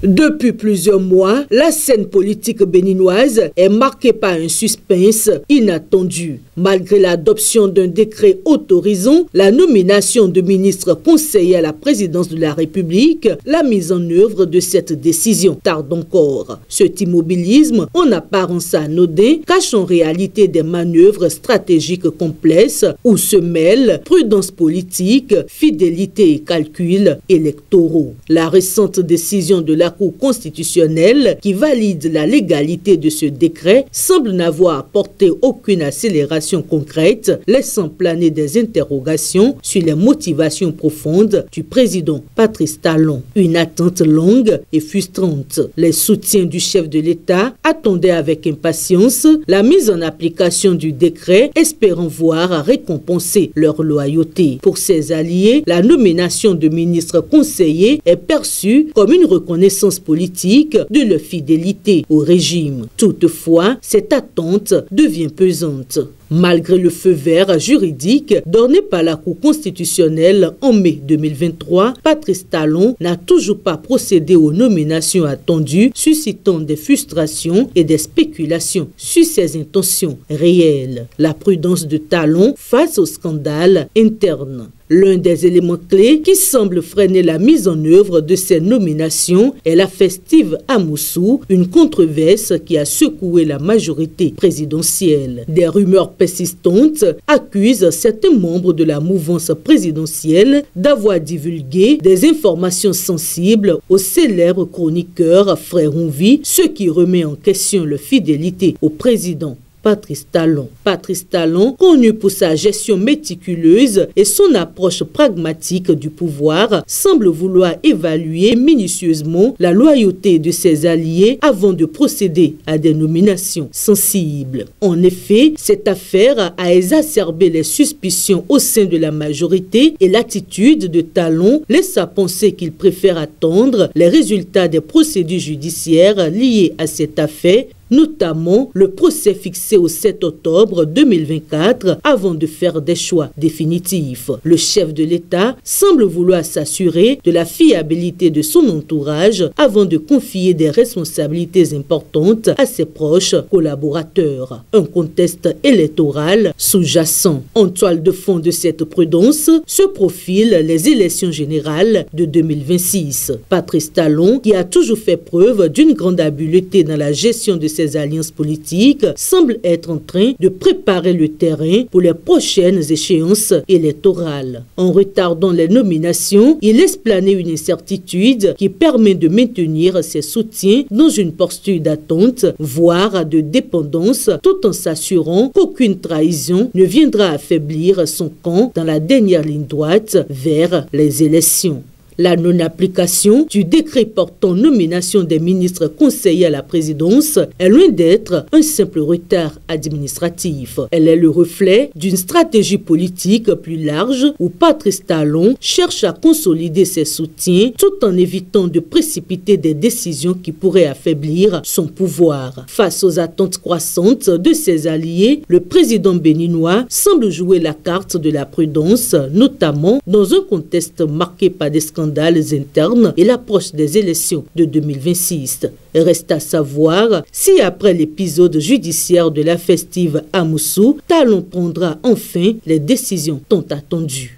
Depuis plusieurs mois, la scène politique béninoise est marquée par un suspense inattendu. Malgré l'adoption d'un décret autorisant la nomination de ministres conseillers à la présidence de la République, la mise en œuvre de cette décision tarde encore. Cet immobilisme, en apparence anodin, cache en réalité des manœuvres stratégiques complexes où se mêlent prudence politique, fidélité et calculs électoraux. La récente décision de la Cour constitutionnelle qui valide la légalité de ce décret semble n'avoir apporté aucune accélération concrète, laissant planer des interrogations sur les motivations profondes du président Patrice Talon. Une attente longue et frustrante. Les soutiens du chef de l'État attendaient avec impatience la mise en application du décret, espérant voir récompenser leur loyauté. Pour ses alliés, la nomination de ministres conseillers est perçue comme une reconnaissance politique de leur fidélité au régime. Toutefois, cette attente devient pesante. Malgré le feu vert juridique donné par la Cour constitutionnelle en mai 2023, Patrice Talon n'a toujours pas procédé aux nominations attendues, suscitant des frustrations et des spéculations sur ses intentions réelles. La prudence de Talon face au scandale interne. L'un des éléments clés qui semble freiner la mise en œuvre de ces nominations est la festive à Moussou, une controverse qui a secoué la majorité présidentielle. Des rumeurs persistantes accusent certains membres de la mouvance présidentielle d'avoir divulgué des informations sensibles au célèbre chroniqueur Frère Onvi, ce qui remet en question leur fidélité au président Patrice Talon. Patrice Talon, connu pour sa gestion méticuleuse et son approche pragmatique du pouvoir, semble vouloir évaluer minutieusement la loyauté de ses alliés avant de procéder à des nominations sensibles. En effet, cette affaire a exacerbé les suspicions au sein de la majorité et l'attitude de Talon laisse à penser qu'il préfère attendre les résultats des procédures judiciaires liées à cette affaire, notamment le procès fixé au 7 octobre 2024 avant de faire des choix définitifs. Le chef de l'État semble vouloir s'assurer de la fiabilité de son entourage avant de confier des responsabilités importantes à ses proches collaborateurs. Un contexte électoral sous-jacent. En toile de fond de cette prudence se profilent les élections générales de 2026. Patrice Talon, qui a toujours fait preuve d'une grande habileté dans la gestion de ses alliances politiques, semble être en train de préparer le terrain pour les prochaines échéances électorales. En retardant les nominations, il laisse planer une incertitude qui permet de maintenir ses soutiens dans une posture d'attente, voire de dépendance, tout en s'assurant qu'aucune trahison ne viendra affaiblir son camp dans la dernière ligne droite vers les élections. La non-application du décret portant nomination des ministres conseillers à la présidence est loin d'être un simple retard administratif. Elle est le reflet d'une stratégie politique plus large où Patrice Talon cherche à consolider ses soutiens tout en évitant de précipiter des décisions qui pourraient affaiblir son pouvoir. Face aux attentes croissantes de ses alliés, le président béninois semble jouer la carte de la prudence, notamment dans un contexte marqué par des scandales internes et l'approche des élections de 2026. Reste à savoir si après l'épisode judiciaire de la festive à Moussou, Talon prendra enfin les décisions tant attendues.